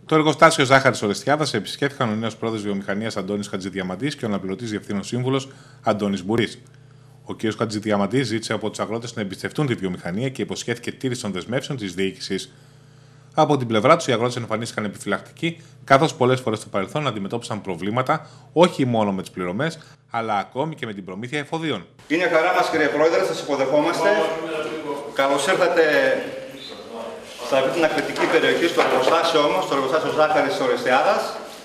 Το εργοστάσιο ζάχαρης Ορεστιάδας επισκέφθηκαν ο νέος πρόεδρος βιομηχανίας Αντώνης Χατζηδιαμαντής και ο αναπληρωτής διευθύνων σύμβουλος Αντώνης Μπουρής. Ο κ. Χατζηδιαμαντής ζήτησε από τους αγρότες να εμπιστευτούν τη βιομηχανία και υποσχέθηκε τήρηση των δεσμεύσεων της διοίκησης. Από την πλευρά τους, οι αγρότες εμφανίστηκαν επιφυλακτικοί, καθώς πολλές φορές στο παρελθόν αντιμετώπισαν προβλήματα όχι μόνο με τις πληρωμές, αλλά ακόμη και με την προμήθεια εφοδίων. Είναι χαρά μας, κύριε Πρόεδρε, σας υποδεχόμαστε. Καλώς ήρθατε σε αυτή την ακριτική περιοχή, στο εργοστάσιο όμως, στο εργοστάσιο ζάχαρης της Ορεστιάδας.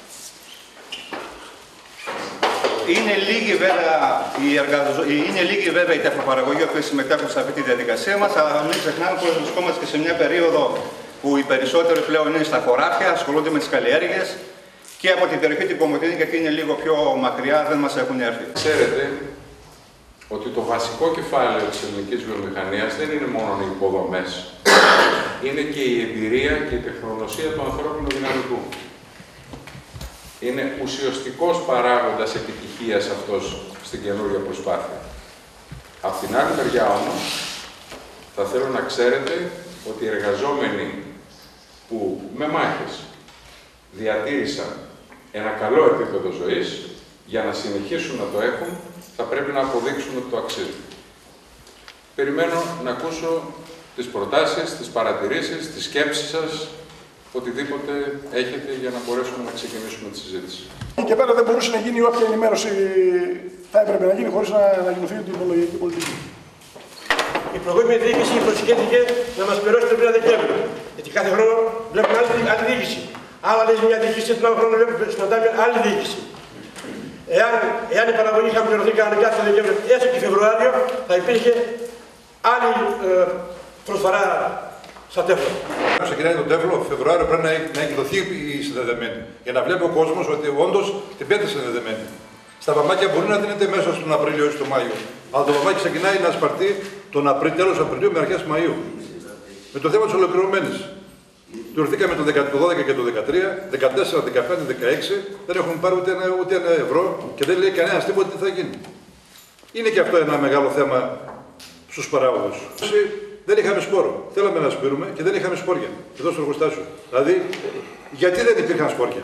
Είναι λίγοι βέβαια οι τεφλοπαραγωγοί που συμμετέχουν σε αυτή τη διαδικασία μας, αλλά μην ξεχνάμε πως βρισκόμαστε και σε μια περίοδο που οι περισσότεροι πλέον είναι στα χωράφια, ασχολούνται με τις καλλιέργειες και από την περιοχή την Κομωτινή, γιατί είναι λίγο πιο μακριά, δεν μας έχουν έρθει. Ξέρετε ότι το βασικό κεφάλαιο της ελληνικής βιομηχανίας δεν είναι μόνο οι υποδομές. Είναι και η εμπειρία και η τεχνογνωσία του ανθρώπινου δυναμικού. Είναι ουσιαστικός παράγοντας επιτυχίας αυτός στην καινούργια προσπάθεια. Απ' την άλλη μεριά όμως, θα θέλω να ξέρετε ότι οι εργαζόμενοι που με μάχες διατήρησαν ένα καλό επίπεδο ζωής, για να συνεχίσουν να το έχουν, θα πρέπει να αποδείξουν ότι το αξίζουν. Περιμένω να ακούσω τις προτάσεις, τις παρατηρήσεις, τις σκέψεις σας, οτιδήποτε έχετε για να μπορέσουμε να ξεκινήσουμε τη συζήτηση. Και πέρα δεν μπορούσε να γίνει όποια ενημέρωση θα έπρεπε να γίνει χωρίς να γεννηθεί την υπολογική πολιτική. Η προηγούμενη διοίκηση υποσχέθηκε να μας πληρώσει τον 1 Δεκέμβριο. Γιατί κάθε χρόνο βλέπουμε άλλη διοίκηση. Άλλα λέει μια διοίκηση, τον άλλο χρόνο συναντάμε άλλη διοίκηση. Εάν η παραγωγή είχαν πληρωθεί κανονικά τον Δεκέμβριο, έστω και Φεβρουάριο, θα υπήρχε άλλη προσφορά στα τέφλα. Ξεκινάει τον τέφλο, Φεβρουάριο πρέπει να εκδοθεί η συνδεδεμένη. Για να βλέπει ο κόσμος ότι όντως την πέτυχε συνδεδεμένη. Στα παμάκια μπορεί να δίνεται μέσα στον Απρίλιο ή στον Μάιο. Αλλά το παμάκι ξεκινάει να σπαρτεί τέλος Απριλίου με αρχές Μαΐου. Με το θέμα της ολοκληρωμένης. Πληρωθήκαμε το 12 και το 13, 14, 15, 16, δεν έχουμε πάρει ούτε ένα ευρώ και δεν λέει κανένας τίποτα τι θα γίνει. Είναι και αυτό ένα μεγάλο θέμα στους παράγωγους. Δεν είχαμε σπόρο. Θέλαμε να σπείρουμε και δεν είχαμε σπόρια εδώ στο εργοστάσιο. Δηλαδή, γιατί δεν υπήρχαν σπόρια.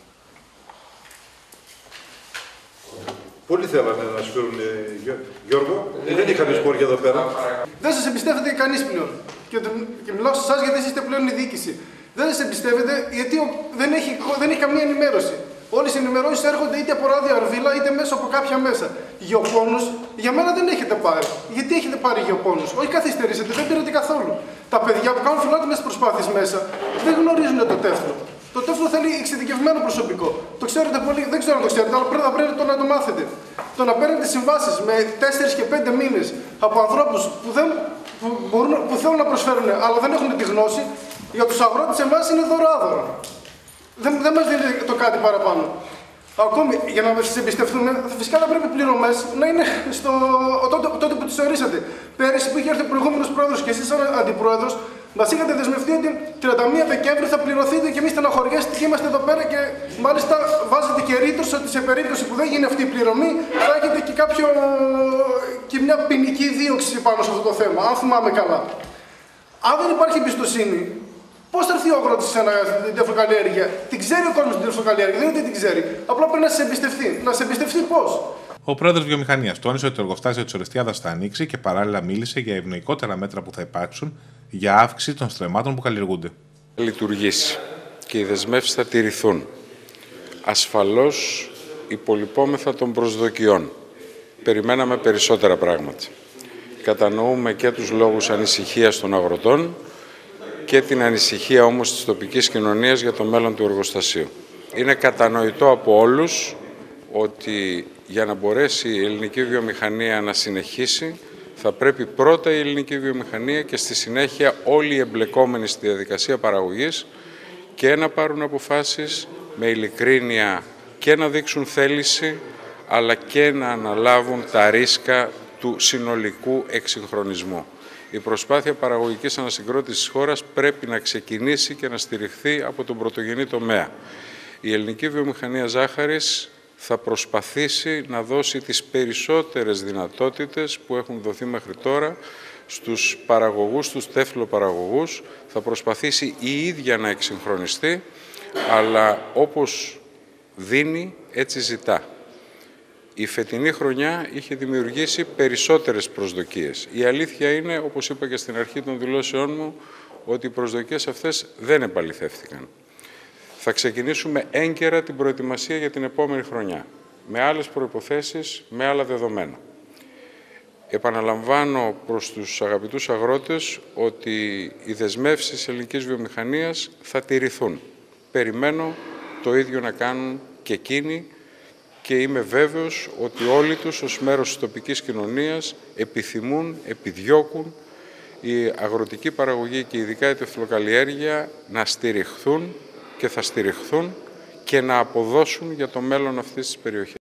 Πολλοί θέλανε να σπείρουν, Γιώργο, δεν είχαμε σπόρια εδώ πέρα. Δεν σας εμπιστεύεται κανείς πλέον. Και μιλάω σε εσάς γιατί εσείς είστε πλέον η διοίκηση. Δεν σας εμπιστεύεται γιατί δεν έχει καμία ενημέρωση. Όλες οι ενημερώσεις έρχονται είτε από ράδιο Αρβίλα είτε μέσα από κάποια μέσα. Γεωπόνους, για μένα δεν έχετε πάρει. Γιατί έχετε πάρει γεωπόνους? Όχι καθυστερήσετε, δεν πήρατε καθόλου. Τα παιδιά που κάνουν φιλότιμες προσπάθειες μέσα δεν γνωρίζουν το τέφλο. Το τέφλο θέλει εξειδικευμένο προσωπικό. Το ξέρετε πολύ, δεν ξέρω αν το ξέρετε, αλλά πρέπει να το μάθετε. Το να παίρνετε συμβάσεις με 4 και 5 μήνες από ανθρώπους που θέλουν να προσφέρουν, αλλά δεν έχουν τη γνώση, για τους αγρότες εμάς είναι δωράδωρο. Δεν μας δίνει το κάτι παραπάνω. Ακόμη, για να σας εμπιστευτούμε, φυσικά θα πρέπει οι πληρωμές να είναι τότε που τις ορίσατε. Πέρυσι που είχε έρθει ο προηγούμενος πρόεδρος και εσείς σαν αντιπρόεδρος, μας είχατε δεσμευτεί ότι 31 Δεκέμβρη θα πληρωθείτε και εμείς στεναχωριέστε και είμαστε εδώ πέρα και μάλιστα βάζετε και ρήτρους ότι σε περίπτωση που δεν γίνει αυτή η πληρωμή θα έχετε και μια ποινική δίωξη πάνω σε αυτό το θέμα, αν θυμάμαι καλά. Αν δεν υπάρχει εμπιστοσύνη, πώς θα έρθει ο αγρότης σε την τεφλοκαλλιέργεια? Την ξέρει ο κόσμος την τεφλοκαλλιέργεια, δεν είναι ότι την ξέρει. Απλά πρέπει να σε εμπιστευτεί. Να σε εμπιστευτεί πώς? Ο πρόεδρος βιομηχανίας τόνισε ότι το εργοστάσιο της Ορεστιάδας θα ανοίξει και παράλληλα μίλησε για ευνοϊκότερα μέτρα που θα υπάρξουν για αύξηση των στρεμμάτων που καλλιεργούνται. Λειτουργήσει και οι δεσμεύσεις θα τηρηθούν. Ασφαλώς υπολοιπόμεθα των προσδοκιών. Περιμέναμε περισσότερα πράγματα. Κατανοούμε και τους λόγους ανησυχίας των αγροτών και την ανησυχία όμως της τοπικής κοινωνίας για το μέλλον του εργοστασίου. Είναι κατανοητό από όλους ότι για να μπορέσει η ελληνική βιομηχανία να συνεχίσει, θα πρέπει πρώτα η ελληνική βιομηχανία και στη συνέχεια όλοι οι εμπλεκόμενοι στη διαδικασία παραγωγής και να πάρουν αποφάσεις με ειλικρίνεια και να δείξουν θέληση, αλλά και να αναλάβουν τα ρίσκα του συνολικού εξυγχρονισμού. Η προσπάθεια παραγωγικής ανασυγκρότησης της χώρας πρέπει να ξεκινήσει και να στηριχθεί από τον πρωτογενή τομέα. Η ελληνική βιομηχανία ζάχαρης θα προσπαθήσει να δώσει τις περισσότερες δυνατότητες που έχουν δοθεί μέχρι τώρα στους παραγωγούς, στους τέφλοπαραγωγούς. Θα προσπαθήσει η ίδια να εξυγχρονιστεί, αλλά όπως δίνει, έτσι ζητά. Η φετινή χρονιά είχε δημιουργήσει περισσότερες προσδοκίες. Η αλήθεια είναι, όπως είπα και στην αρχή των δηλώσεών μου, ότι οι προσδοκίες αυτές δεν επαληθεύτηκαν. Θα ξεκινήσουμε έγκαιρα την προετοιμασία για την επόμενη χρονιά, με άλλες προϋποθέσεις, με άλλα δεδομένα. Επαναλαμβάνω προς τους αγαπητούς αγρότες ότι οι δεσμεύσεις της ελληνικής βιομηχανίας θα τηρηθούν. Περιμένω το ίδιο να κάνουν και εκείνοι και είμαι βέβαιος ότι όλοι τους ως μέρος της τοπικής κοινωνίας επιθυμούν, επιδιώκουν η αγροτική παραγωγή και ειδικά η τεφλοκαλλιέργεια να στηριχθούν και θα στηριχθούν και να αποδώσουν για το μέλλον αυτής της περιοχής.